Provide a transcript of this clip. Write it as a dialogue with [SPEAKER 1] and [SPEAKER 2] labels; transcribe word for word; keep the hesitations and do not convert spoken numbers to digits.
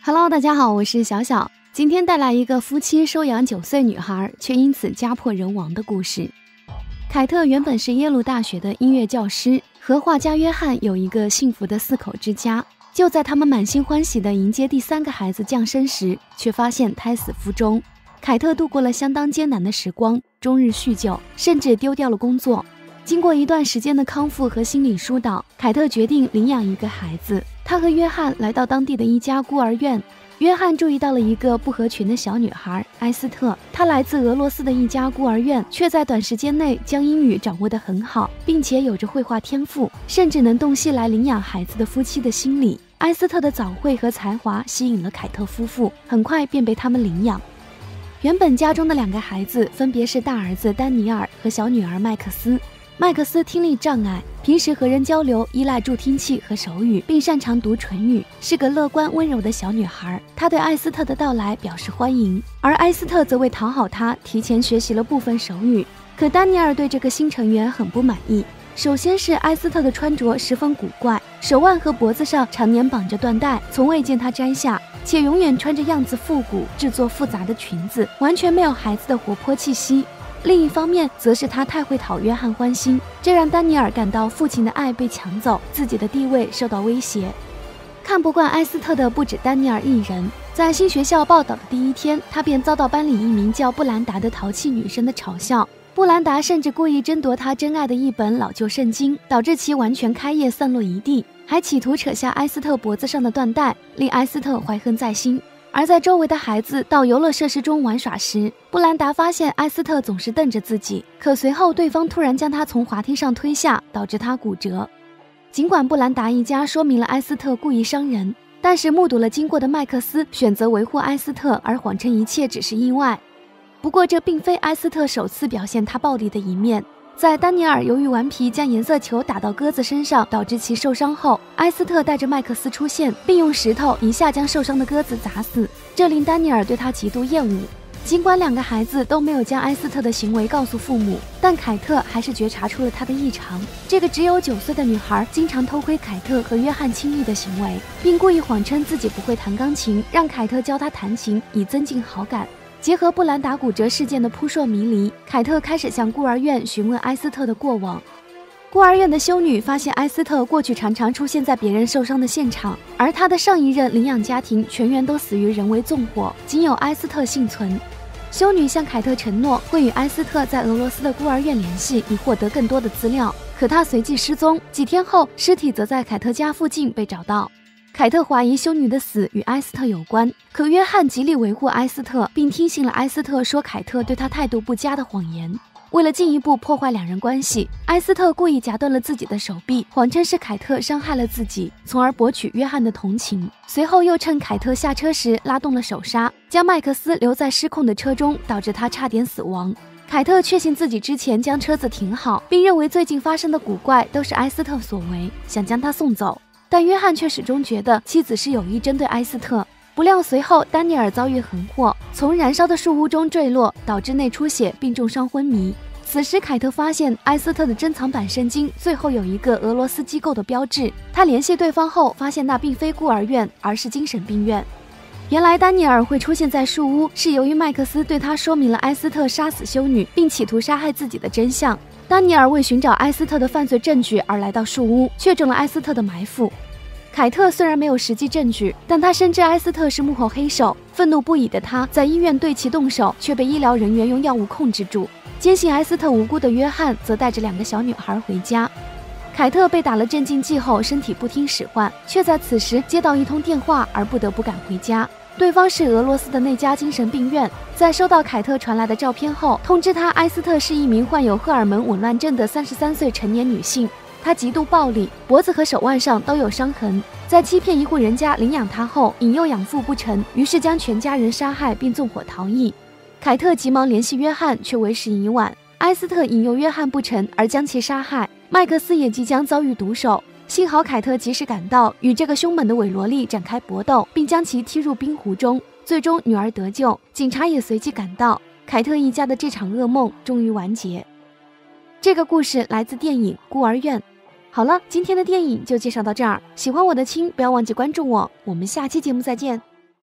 [SPEAKER 1] Hello， 大家好，我是小小，今天带来一个夫妻收养九岁女孩，却因此家破人亡的故事。凯特原本是耶鲁大学的音乐教师，和画家约翰有一个幸福的四口之家。就在他们满心欢喜地迎接第三个孩子降生时，却发现胎死腹中。凯特度过了相当艰难的时光，终日酗酒，甚至丢掉了工作。经过一段时间的康复和心理疏导，凯特决定领养一个孩子。他和约翰来到当地的一家孤儿院，约翰注意到了一个不合群的小女孩埃斯特。她来自俄罗斯的一家孤儿院，却在短时间内将英语掌握得很好，并且有着绘画天赋，甚至能洞悉来领养孩子的夫妻的心理。埃斯特的早慧和才华吸引了凯特夫妇，很快便被他们领养。原本家中的两个孩子分别是大儿子丹尼尔和小女儿麦克斯。麦克斯听力障碍，平时和人交流依赖助听器和手语，并擅长读唇语，是个乐观温柔的小女孩。她对埃斯特的到来表示欢迎，而埃斯特则为讨好她，提前学习了部分手语。可丹尼尔对这个新成员很不满意。首先是埃斯特的穿着十分古怪，手腕和脖子上常年绑着缎带，从未见她摘下，且永远穿着样子复古、制作复杂的裙子，完全没有孩子的活泼气息。另一方面，则是他太会讨约翰欢心，这让丹尼尔感到父亲的爱被抢走，自己的地位受到威胁。看不惯埃斯特的不止丹尼尔一人，在新学校报道的第一天，他便遭到班里一名叫布兰达的淘气女生的嘲笑。布兰达甚至故意争夺他珍爱的一本老旧圣经，导致其完全开页散落一地，还企图扯下埃斯特脖子上的缎带，令埃斯特怀恨在心。而在周围的孩子到游乐设施中玩耍时，布兰达发现埃斯特总是瞪着自己，可随后对方突然将他从滑梯上推下，导致他骨折。尽管布兰达一家说明了埃斯特故意伤人，但是目睹了经过的麦克斯选择维护埃斯特，而谎称一切只是意外。不过这并非埃斯特首次表现他暴力的一面。在丹尼尔由于顽皮将颜色球打到鸽子身上，导致其受伤后，埃斯特带着麦克斯出现，并用石头一下将受伤的鸽子砸死，这令丹尼尔对他极度厌恶。尽管两个孩子都没有将埃斯特的行为告诉父母，但凯特还是觉察出了他的异常。这个只有九岁的女孩经常偷窥凯特和约翰亲密的行为，并故意谎称自己不会弹钢琴，让凯特教她弹琴，以增进好感。结合布兰达骨折事件的扑朔迷离，凯特开始向孤儿院询问埃斯特的过往。孤儿院的修女发现埃斯特过去常常出现在别人受伤的现场，而他的上一任领养家庭全员都死于人为纵火，仅有埃斯特幸存。修女向凯特承诺会与埃斯特在俄罗斯的孤儿院联系，以获得更多的资料，可他随即失踪。几天后，尸体则在凯特家附近被找到。凯特怀疑修女的死与埃斯特有关，可约翰极力维护埃斯特，并听信了埃斯特说凯特对他态度不佳的谎言。为了进一步破坏两人关系，埃斯特故意夹断了自己的手臂，谎称是凯特伤害了自己，从而博取约翰的同情。随后又趁凯特下车时拉动了手刹，将麦克斯留在失控的车中，导致他差点死亡。凯特确信自己之前将车子停好，并认为最近发生的古怪都是埃斯特所为，想将他送走。但约翰却始终觉得妻子是有意针对埃斯特。不料随后丹尼尔遭遇横祸，从燃烧的树屋中坠落，导致内出血并重伤昏迷。此时凯特发现埃斯特的珍藏版圣经最后有一个俄罗斯机构的标志，他联系对方后发现那并非孤儿院，而是精神病院。原来丹尼尔会出现在树屋，是由于麦克斯对他说明了埃斯特杀死修女并企图杀害自己的真相。丹尼尔为寻找埃斯特的犯罪证据而来到树屋，确中了埃斯特的埋伏。凯特虽然没有实际证据，但他深知埃斯特是幕后黑手，愤怒不已的他在医院对其动手，却被医疗人员用药物控制住。坚信埃斯特无辜的约翰则带着两个小女孩回家。凯特被打了镇静剂后，身体不听使唤，却在此时接到一通电话而不得不赶回家。对方是俄罗斯的那家精神病院，在收到凯特传来的照片后，通知他埃斯特是一名患有荷尔蒙紊乱症的三十三岁成年女性。她极度暴力，脖子和手腕上都有伤痕。在欺骗一户人家领养她后，引诱养父不成，于是将全家人杀害并纵火逃逸。凯特急忙联系约翰，却为时已晚。埃斯特引诱约翰不成而将其杀害，麦克斯也即将遭遇毒手。幸好凯特及时赶到，与这个凶猛的伪萝莉展开搏斗，并将其踢入冰湖中。最终女儿得救，警察也随即赶到。凯特一家的这场噩梦终于完结。这个故事来自电影《孤儿院》。好了，今天的电影就介绍到这儿。喜欢我的亲，不要忘记关注我，我们下期节目再见。